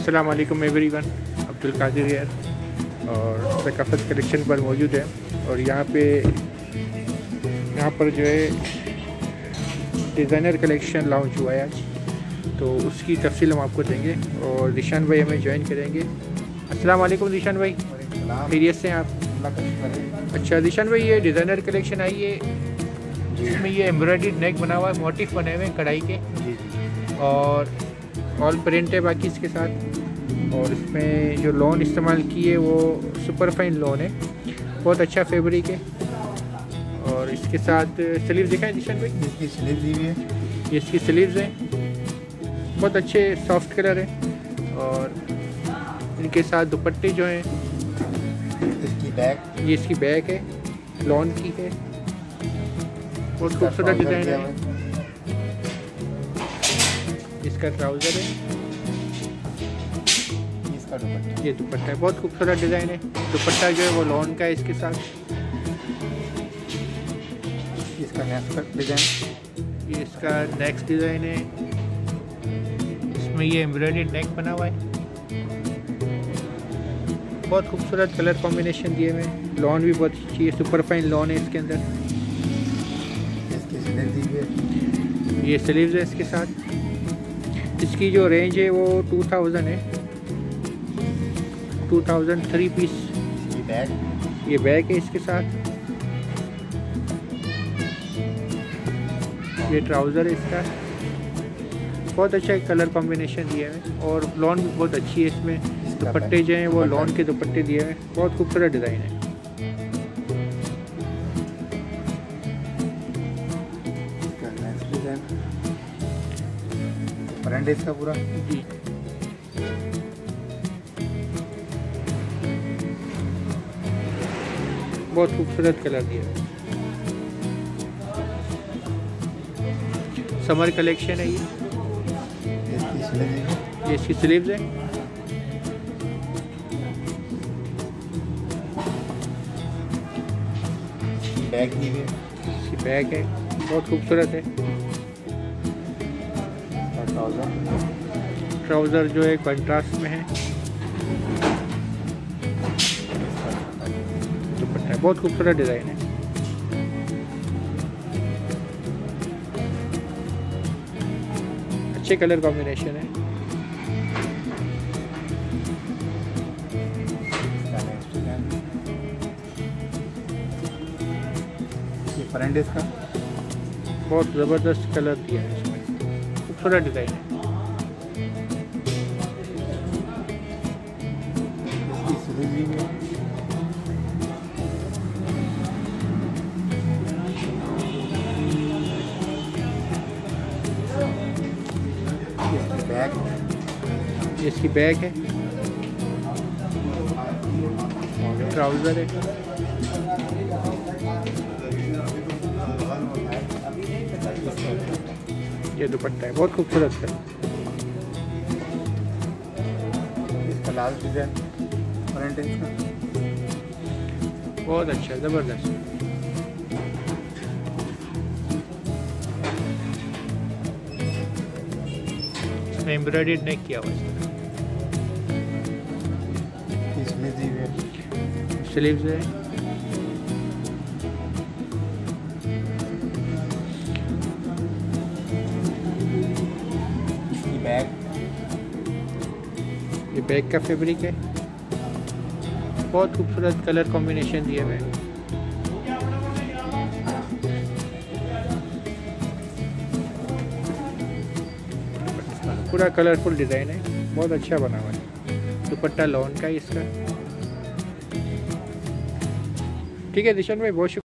अस्सलाम वालेकुम एवरीवन, अब्दुल कादिर यार और सकाफत कलेक्शन पर मौजूद है। और यहाँ पर जो है डिज़ाइनर कलेक्शन लॉन्च हुआ है आज, तो उसकी तफसील हम आपको देंगे और दिशान भाई हमें ज्वाइन करेंगे। अस्सलाम वालेकुम दिशान भाई, खैरियत से हैं आप? अच्छा दिशान भाई, ये डिज़ाइनर कलेक्शन आई है जिसमें ये एम्ब्रॉयडर्ड नेक बना हुआ है, मोटिफ बने हुए हैं कढ़ाई के और ऑल प्रिंट है बाकी इसके साथ। और इसमें जो लॉन इस्तेमाल की है वो सुपर फाइन लॉन है, बहुत अच्छा फैब्रिक है। और इसके साथ स्लीव दिखाएं दिशान भाई, इसकी स्लीव दी हुई है, ये इसकी स्लीव्स हैं, बहुत अच्छे सॉफ्ट कलर है। और इनके साथ दुपट्टे जो हैं, इसकी बैक, ये इसकी बैक है, लॉन की है, बहुत खूबसूरत डिज़ाइन है। इसका ट्राउज़र है, इसका दुपट्टा, ये दुपट्टा है, बहुत खूबसूरत डिज़ाइन है। दुपट्टा जो है वो लॉन का है इसके साथ। इसका नेक्स्ट डिज़ाइन, ये इसका नेक्स्ट डिज़ाइन है, इसमें ये एम्ब्रॉयडर्ड नेक बना हुआ है, बहुत खूबसूरत कलर कॉम्बिनेशन दिए हुए हैं। लॉन भी बहुत अच्छी है, सुपर फाइन लॉन है इसके अंदर। इसकी स्लीव दी हुई है, ये स्लीव्स है इसके साथ। इसकी जो रेंज है वो 2000 है, 2000 3 पीस। ये बैक, ये बैग है इसके साथ, ये ट्राउज़र है इसका, बहुत अच्छा कलर कॉम्बिनेशन दिया है। और लॉन भी बहुत अच्छी है इसमें। दुपट्टे जो हैं वो लॉन के दुपट्टे दिए हैं, बहुत खूबसूरत डिज़ाइन है। इसका नेक्स्ट डिज़ाइन, फ्रंट इसका पूरा जी, बहुत खूबसूरत कलर दिया है। समर कलेक्शन है ये। इसकी स्लीव दी हुई है, ये इसकी स्लीव्स है, बैक दी हुई है, इसकी बैग है, बहुत खूबसूरत है। इसका ट्राउज़र, ट्राउज़र जो है कंट्रास्ट में है, दुपट्टा है, बहुत खूबसूरत डिज़ाइन है। अच्छे कलर कॉम्बिनेशन है। इसका नेक्स्ट डिज़ाइन, ये फ्रंट इसका, बहुत ज़बरदस्त कलर दिया है इसमें, खूबसूरत डिज़ाइन है। इसकी स्लीव दी हुई है, इसकी बैक, ये इसकी बैग है, ट्राउज़र है, ये दुपट्टा है, बहुत खूबसूरत है। इसका लास्ट डिज़ाइन, फ्रंट इसका, बहुत अच्छा, ज़बरदस्त। इसमें एम्ब्रॉयडर्ड नेक किया हुआ है, इसकी स्लीव दी हुई है, स्लीव्स है, इसकी बैक, ये बैग का फैब्रिक है, बहुत खूबसूरत कलर कॉम्बिनेशन दिए हुए हैं। पूरा कलरफुल डिज़ाइन है, बहुत अच्छा बना हुआ है। दुपट्टा लॉन का है इसका। ठीक है दिशान भाई, बहुत शुक्रिया।